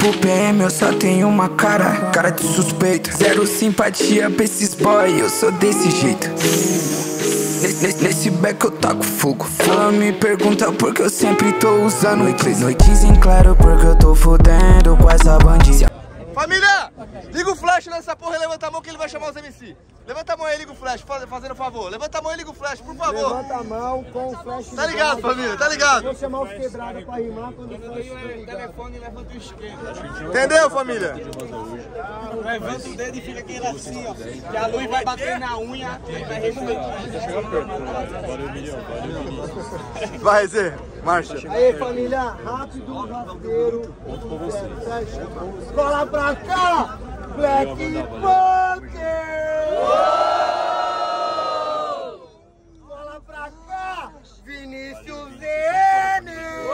pro PM, eu só tenho uma cara de suspeito. Zero simpatia pra esses boy, eu sou desse jeito. Nesse beck eu taco fogo. Ela me pergunta por que eu sempre tô usando noites em claro, porque eu tô fudendo com essa bandida. Família, liga o flash nessa porra e levanta a mão que ele vai chamar os MC. Levanta a mão aí, liga o flash, fazendo favor. Levanta a mão e liga o flash, por favor. Levanta a mão com o flash. Tá ligado, família, tá ligado? Vou chamar os quebrados pra rimar quando o telefone e levanta o esquerdo. Entendeu, família? Levanta o dedo e fica aquele assim, ó. Que a luz vai bater na unha e vai refletir. Vai, Zé, marcha. Aí, família, rápido, rasteiro. Cola pra cá, Black Panther! Cola pra cá, Vinícius N!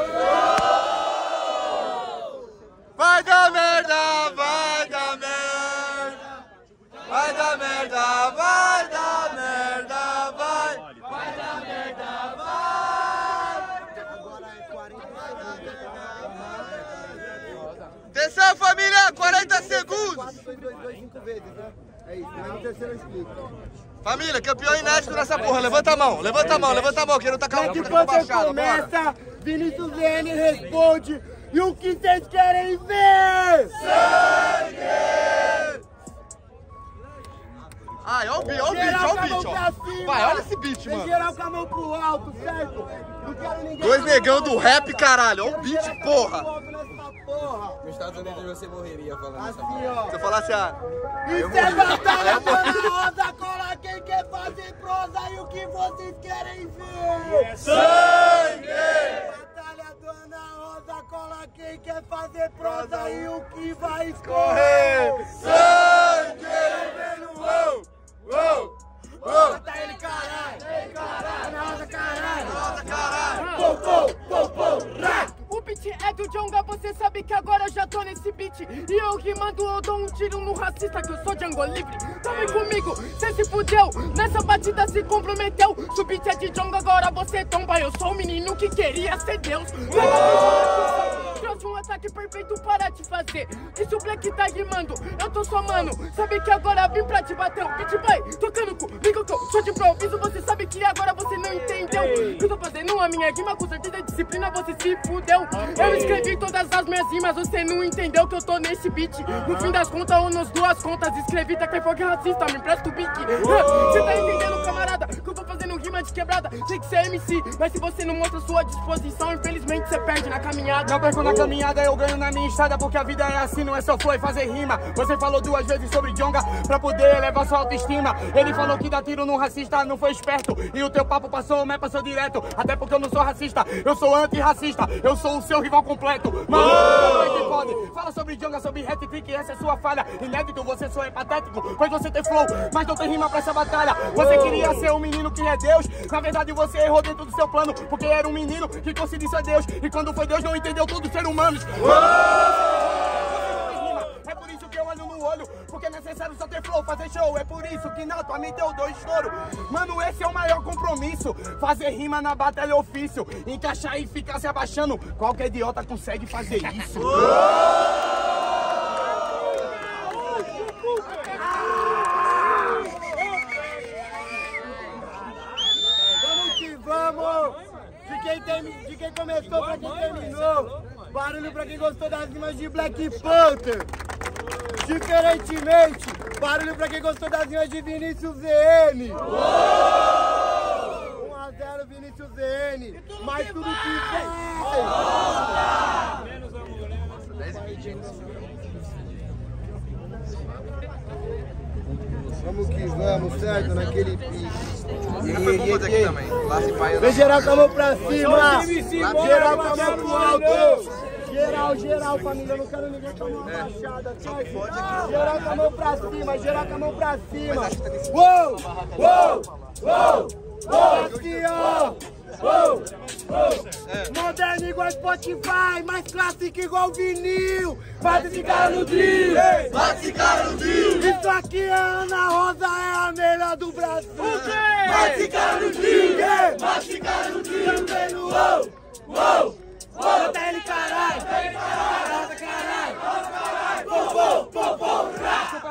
Vai dar merda, vai dar merda. Vai dar merda, vai dar merda, vai. Vai dar merda, vai. Agora é 40. Atenção, família, 40 segundos. 4, 2, 2, 2, 5 vezes, né? É isso, mas no terceiro eu explico. Família, campeão inédito nessa porra. Levanta a mão, levanta a mão, levanta a mão. Quero tacar Black uma Panther baixada, começa, bora. Vinícius N responde. E o que vocês querem ver? Sangue! Ai, olha o beat, olha o beat, Geral olha com a o mão beat, pra ó. cima. Vai, olha esse beat, Tem mano. geral com a mão pro alto, certo? Não quero ninguém. Dois negão do rap, caralho. Olha o beat, Geral com a porra. mão pro alto nessa porra. Nos Estados Unidos você morreria falando essa Assim, ó. Se eu falasse a... Isso é batalha Dona Rosa, cola quem quer fazer prosa e o que vocês querem ver? Sangue! Batalha Dona Rosa, cola quem quer fazer prosa e o que vai Correr! escorrer? Sangue! Uou! Uou! Uou! Mata ele, caralho! Dona Rosa, caralho! Nossa, caralho! Pô, pô, pô, pô, rá! O beat é do Djonga, você sabe que agora eu já tô nesse beat. E eu rimando, eu dou um tiro no racista, que eu sou Django livre. Então vem comigo, cê se fudeu, nessa batida se comprometeu. Se o beat é de Djonga, agora você tomba. Eu sou o menino que queria ser Deus. Trouxe um ataque perfeito para te fazer. E se o Black tá rimando, eu tô só mano. Sabe que agora vim pra te bater. O beat vai tocando comigo que eu sou de improviso. Você sabe que agora você não entendeu. Eu tô fazendo a minha rima com certeza e disciplina, você se fudeu. Eu escrevi todas as minhas rimas, você não entendeu que eu tô nesse beat. No fim das contas ou nas duas contas, escrevi tá que foi racista, me empresta o bique. Cê tá entendendo, camarada, que eu tô fazendo rima de quebrada. Tem que ser MC, mas se você não mostra sua disposição, infelizmente você perde na caminhada. Não perco na caminhada, eu ganho na minha estrada, porque a vida é assim, não é só flow e fazer rima. Você falou 2 vezes sobre Djonga pra poder elevar sua autoestima. Ele falou que dar tiro no racista não foi esperto, e o teu papo passou, mas passou direto. Até porque eu não sou racista, eu sou antirracista, eu sou o seu rival completo. Mano, como é que pode? Fala sobre Djonga, sobre hat-trick, essa é sua falha. Inédito, você só é patético, pois você tem flow, mas não tem rima pra essa batalha. Você queria ser um menino que é Deus, na verdade você errou dentro do seu plano, porque era um menino que conseguiu ser Deus, e quando foi Deus não entendeu todos os seres humanos. É por isso que eu olho no olho, porque é necessário só ter flow, fazer show. É por isso que na tua mente eu dou estouro. Mano, esse é o maior compromisso, fazer rima na batalha ofício, encaixar e ficar se abaixando. Qualquer idiota consegue fazer isso. Vamos que vamos! De quem começou pra quem terminou. Barulho pra quem gostou das rimas de Black Panther. Diferentemente, barulho pra quem gostou das rimas de Vinícius ZN. 1 a 0 Vinícius ZN. Mas tudo que vamos que vamos, certo? Naquele pique. Vem geral com a mão pra cima. Geral com a mão pro alto. Geral, família, eu não quero ninguém com a mão baixada, certo? Geral com a mão pra cima, geral com a mão pra cima. Uou, uou, uou, uou, aqui ó. Uou, uou. Moderno igual Spotify, mais clássico igual vinil. Bate esse cara no drill, bate esse cara no drill. Isso aqui é Ana Rosa, é a melhor do Brasil. Bate esse cara no drill, bate esse cara no drill. Também no uou, uou. Bota ele, caralho! Caralho!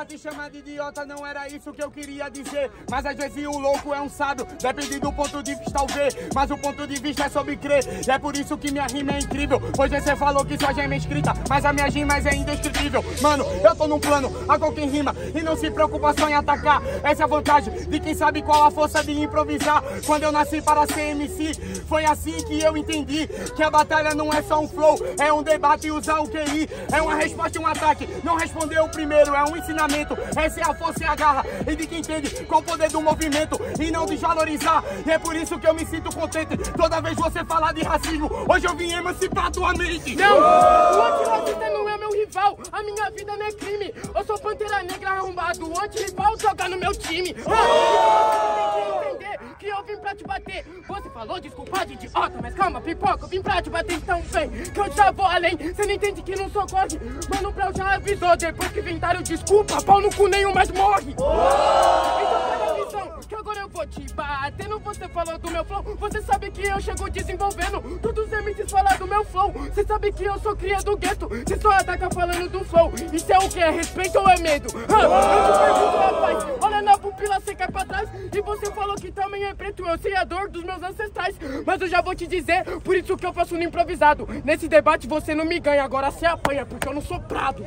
pra te chamar de idiota, não era isso que eu queria dizer. Mas às vezes o louco é um sábio, depende do ponto de vista ao ver. Mas o ponto de vista é sobre crer, e é por isso que minha rima é incrível. Pois você falou que sua gema é escrita, mas a minha rima é indescritível. Mano, eu tô num plano, hago quem rima e não se preocupa só em atacar. Essa é a vantagem de quem sabe qual a força de improvisar. Quando eu nasci para ser MC, foi assim que eu entendi que a batalha não é só um flow, é um debate e usar o QI. É uma resposta e um ataque, não respondeu o primeiro, é um ensinamento. Essa é a força e a garra, e de quem entende com o poder do movimento e não desvalorizar. E é por isso que eu me sinto contente toda vez você falar de racismo. Hoje eu vim emancipar tua mente. Não, o antirracista não é meu rival, a minha vida não é crime. Eu sou Pantera Negra arrombado, o antirrival joga no meu time. Tem que entender que eu vim pra te bater. Você falou desculpa de idiota, mas calma, pipoca, eu vim pra te bater então vem, que eu já vou além. Você não entende que não sou corte, mano, o Brau já avisou. Depois que inventaram desculpa, pau no cu nenhum mais morre. Então pega a visão, que agora eu vou te batendo. Você falou do meu flow, você sabe que eu chego desenvolvendo. Todos os MCs falam do meu flow, você sabe que eu sou cria do gueto. Você só ataca falando do flow, isso é o que? É respeito ou é medo? Eu te pergunto, rapaz, olha na pupila, você cai pra trás. E você falou que também é preto, eu sei a dor dos meus ancestrais. Mas eu já vou te dizer, por isso que eu faço no improvisado. Nesse debate você não me ganha, agora você apanha, porque eu não sou prado.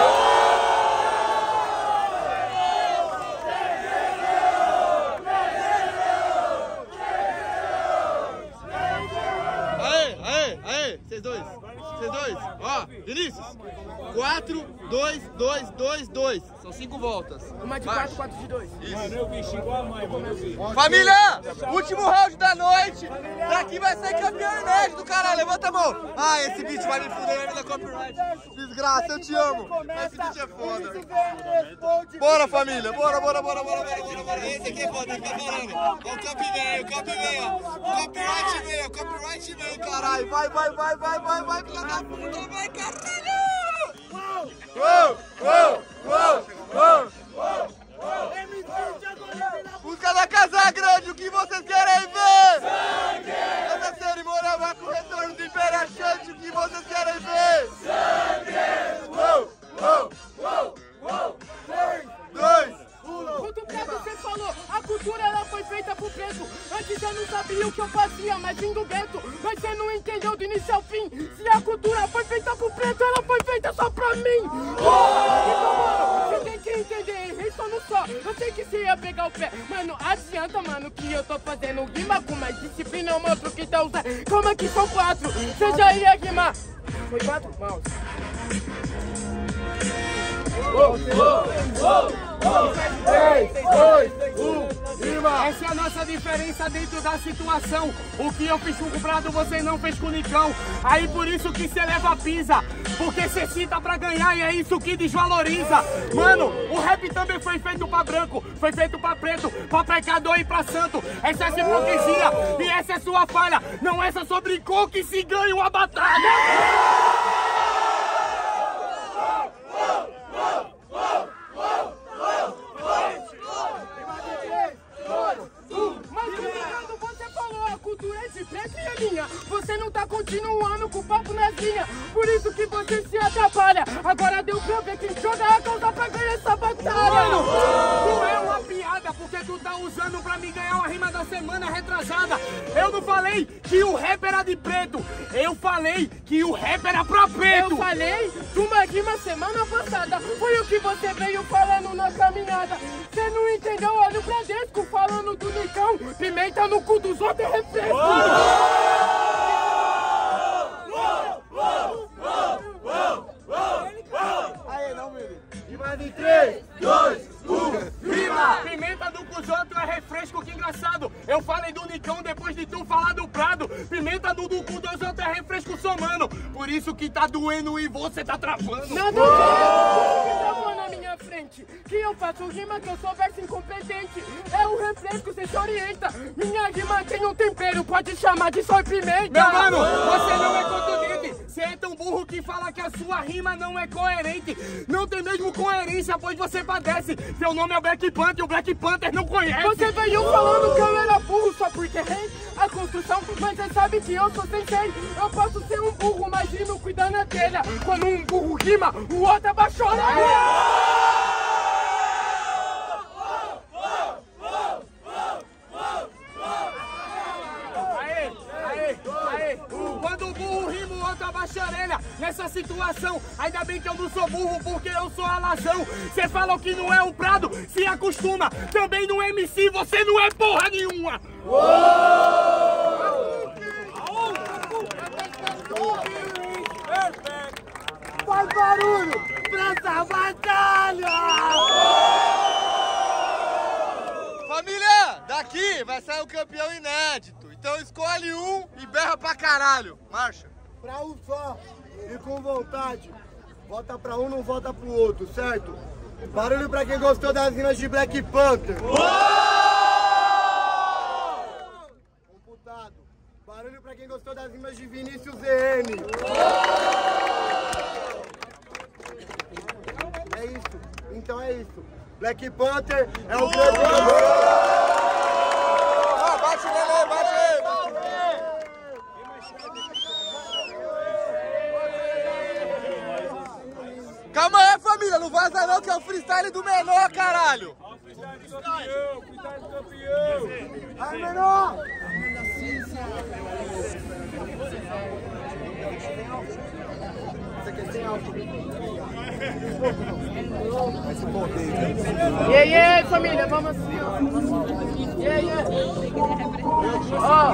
Aê, vocês dois, ó, Vinícius, 4, 2, 2, 2, 2, são 5 voltas. Uma de 4, 4 de 2. Isso. Mano, eu vi, xingou a mãe, mano, eu vi. Família, último round da noite, daqui vai ser campeão inédito, caralho, levanta a mão. Ah, esse beat vai me fuder, vai me dar copyright. Desgraça, eu te amo, esse beat é foda. Bora, família, bora. Esse aqui é foda, fica falando. Ó, o copy vem, ó. O copyright vem, caralho. Vai, filha da puta, vai, caralho. Música da Casa Grande, o que vocês querem ver? Sangue! Essa cerimônia vai com o retorno do Império Achante, o que vocês querem ver? Sangue! 2, 1. Quanto preto você falou, a cultura ela foi feita pro preto. Antes eu não sabia o que eu fazia, mas vim do gueto. Mas você não entendeu do início ao fim. Se a cultura foi feita pro preto, ela foi feita só pra mim. Então, mano, você tem que entender, errei só no só. Eu sei que você ia pegar o pé, mano, adianta, mano, que eu tô fazendo rima com mais disciplina. Eu mostro que tá usando, calma que são 4. Você já ia rimar. Foi 4? Mouse. 3, 2, 1, rima! Essa é a nossa diferença dentro da situação. O que eu fiz com o Prado, você não fez com o Nicão. Aí por isso que você leva a pisa, porque você cita pra ganhar e é isso que desvaloriza. Mano, o rap também foi feito pra branco, foi feito pra preto, pra pecador e pra santo. Essa é a hipocrisia e essa é sua falha. Não é só sobre com que se ganha uma batalha. Você não tá continuando com o papo nas linhas, por isso que você se atrapalha. Agora deu pra ver quem joga a causa pra ganhar essa batalha. Mano, não é uma piada, porque tu tá usando pra me ganhar uma rima da semana retrasada. Eu não falei que o rap era de preto, eu falei que o rap era pra preto. Eu falei de uma rima semana passada, foi o que você veio falando na caminhada. Você não entendeu, olha o Bradesco falando do Nicão. Pimenta no cu dos outros é refresco. Aí, não, meu Deus. Rima de 3, 2, 1, rima! Pimenta do cu dos outros é refresco, que engraçado. Eu falei do Nicão depois de tu falar do Prado. Pimenta do cu dos outros é refresco somando. Por isso que tá doendo e você tá travando. Nada a ver, você travou na minha frente. Que eu faço rima, que eu sou verso incompetente. É o refresco, você se orienta. Minha rima tem um tempero, pode chamar de só pimenta. Meu mano, você não é contundente. Você é tão burro que fala que a sua rima não é coerente. Não tem mesmo coerência, pois você padece. Seu nome é Black Panther e o Black Panther não conhece. Você veio falando que eu era burro só porque errei a construção, mas você sabe que eu sou sensei. Eu posso ser um burro, mas rimo cuidando na telha. Quando um burro rima, o outro vai chorar. atuação. Ainda bem que eu não sou burro, porque eu sou alazão. Cê fala que não é o Prado, se acostuma. Também no MC, você não é porra nenhuma. Faz barulho pra essa batalha! Família, daqui vai sair um campeão inédito. Então escolhe um e berra pra caralho. Marcha. Pra um só e com vontade. Vota pra um, não vota pro outro, certo? Barulho pra quem gostou das rimas de Black Panther. Computado. Barulho pra quem gostou das rimas de Vinícius EN. É isso. Então é isso. Black Panther é um grande amor. Bate nele, bate nele. Calma aí, família, não vaza não, que é o freestyle do menor, caralho. Freestyle do campeão, freestyle do campeão. Ai, menor! E aí, família, vamos assim, ó. E aí, ó.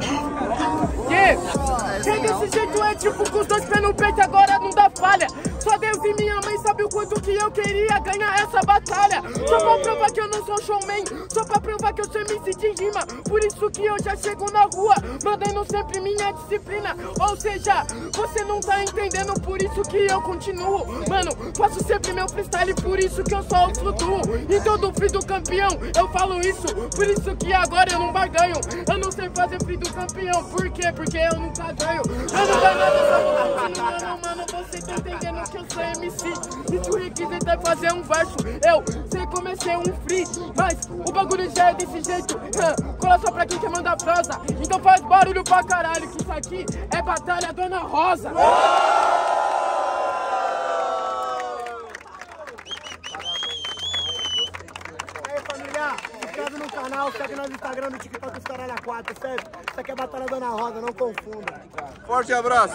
Que desse jeito é tipo com os dois pés no peito, agora não dá falha. Só Deus e minha mãe sabem o quanto que eu queria ganhar essa batalha. Só pra provar que eu não sou showman, só pra provar que eu sou MC de rima. Por isso que eu já chego na rua, mandando sempre minha disciplina. Ou seja, você não tá entendendo, por isso que eu continuo. Mano, faço sempre meu freestyle, por isso que eu só flutuo. Em todo free do campeão, eu falo isso, por isso que agora eu não barganho. Eu não sei fazer free do campeão, por quê? Porque eu nunca ganho. Eu não ganho nada, só continuando, mano, você tá entendendo que eu sou MC. E se o requisito é fazer um verso, eu sei comecei um free, mas o bagulho já é desse jeito. Cola só pra quem quer mandar prosa, então faz barulho pra caralho, que isso aqui é Batalha Dona Rosa. Se inscreve no canal, segue no Instagram, no TikTok, os caralho a 4, certo? Isso aqui é Batalha Dona Rosa, não confunda. Forte abraço.